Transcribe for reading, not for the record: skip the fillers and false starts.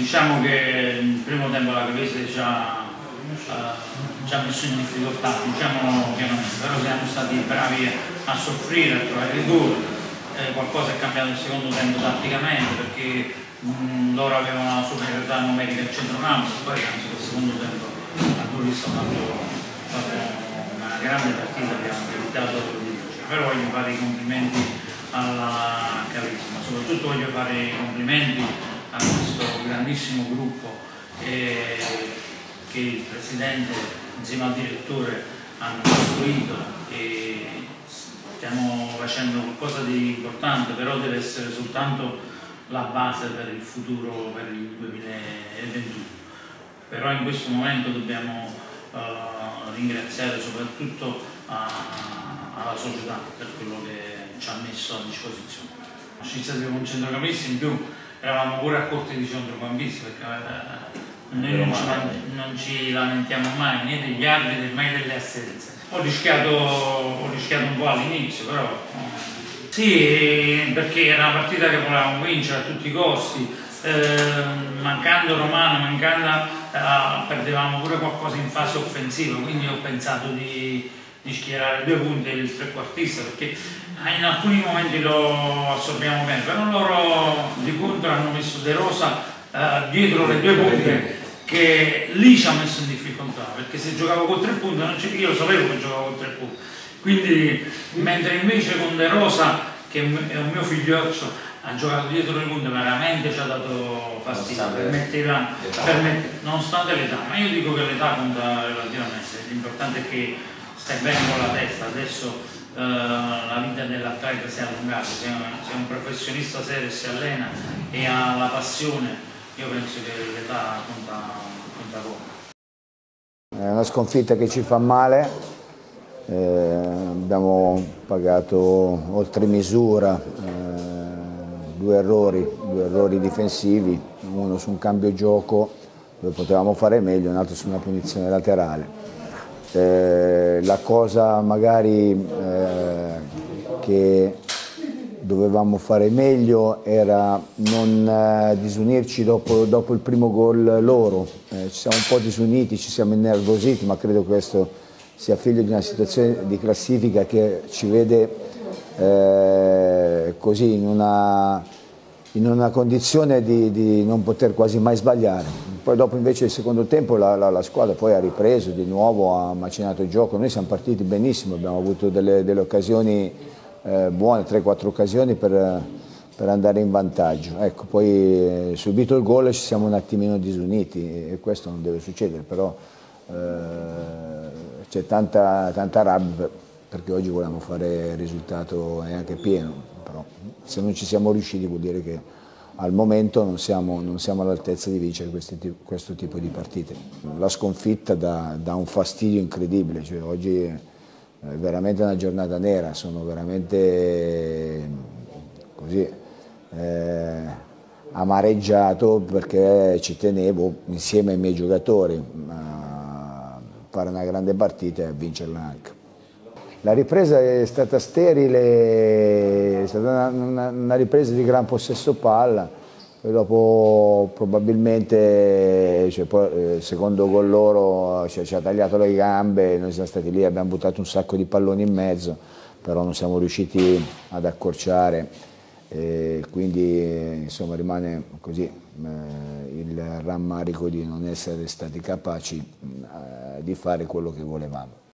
Diciamo che il primo tempo la Cavese ci ha messo in difficoltà, diciamo pienamente, però siamo stati bravi a soffrire, a trovare il gol. Qualcosa è cambiato nel secondo tempo tatticamente, perché loro avevano la superiorità numerica al centrocampo, poi anzi nel secondo tempo a Golis ha fatto una grande partita, abbiamo evitato di vincere. Però voglio fare i complimenti alla Cavese, ma soprattutto voglio fare i complimenti a questo grandissimo gruppo che il Presidente insieme al Direttore hanno costruito, e stiamo facendo qualcosa di importante, però deve essere soltanto la base per il futuro, per il 2021. Però in questo momento dobbiamo ringraziare soprattutto alla società per quello che ci ha messo a disposizione. Ci siamo un centrocampista in più, eravamo pure a corte di centrocampisti, perché noi non ci lamentiamo mai né degli arbitri né delle assenze. Ho rischiato un po' all'inizio, però sì, perché era una partita che volevamo vincere a tutti i costi, mancando Romano, perdevamo pure qualcosa in fase offensiva, quindi ho pensato di schierare 2 punti e il trequartista, perché in alcuni momenti lo assorbiamo bene, però loro di contro hanno messo De Rosa dietro le 2 punte, che lì ci ha messo in difficoltà, perché se giocavo con 3 punti, io sapevo che giocavo con 3 punti, quindi mentre invece con De Rosa, che è un mio figlioccio, ha giocato dietro le punte, veramente ci ha dato fastidio, nonostante l'età, ma io dico che l'età conta relativamente, l'importante è che stai bene con la testa. Adesso la vita dell'atleta si è allungata, se è un professionista serio, si allena e ha la passione, io penso che l'età conta poco. È una sconfitta che ci fa male, abbiamo pagato oltre misura 2 errori difensivi, uno su un cambio gioco dove potevamo fare meglio, un altro su una punizione laterale. La cosa magari che dovevamo fare meglio era non disunirci dopo il primo gol loro. Ci siamo un po' disuniti, ci siamo innervositi, ma credo questo sia figlio di una situazione di classifica che ci vede così in una condizione di non poter quasi mai sbagliare. Poi dopo invece il secondo tempo la squadra poi ha ripreso di nuovo, ha macinato il gioco, noi siamo partiti benissimo, abbiamo avuto delle occasioni buone, 3-4 occasioni per andare in vantaggio. Ecco, poi subito il gol ci siamo un attimino disuniti e questo non deve succedere, però c'è tanta rabbia perché oggi volevamo fare il risultato e anche pieno, però se non ci siamo riusciti vuol dire che al momento non siamo all'altezza di vincere questo tipo di partite. La sconfitta dà un fastidio incredibile, cioè oggi è veramente una giornata nera, sono veramente così amareggiato perché ci tenevo insieme ai miei giocatori a fare una grande partita e a vincerla anche. La ripresa è stata sterile, è stata una ripresa di gran possesso palla, poi dopo probabilmente il secondo gol loro ci ha tagliato le gambe, noi siamo stati lì, abbiamo buttato un sacco di palloni in mezzo, però non siamo riusciti ad accorciare, quindi insomma rimane così il rammarico di non essere stati capaci di fare quello che volevamo.